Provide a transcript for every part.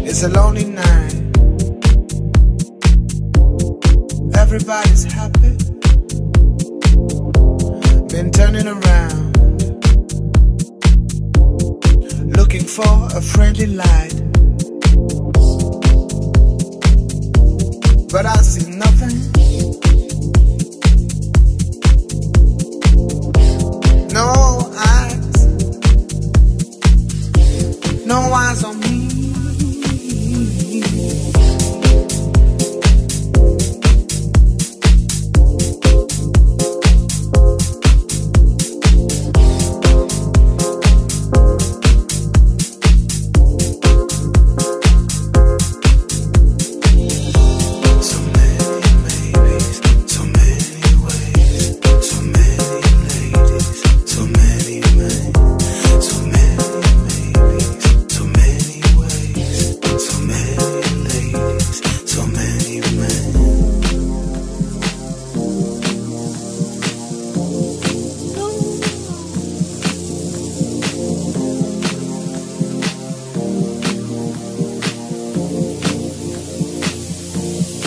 It's a lonely night. Everybody's happy. Been turning around, looking for a friendly light, but I see nothing. No eyes, no eyes on me.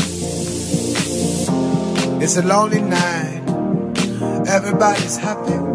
It's a lonely night. Everybody's happy.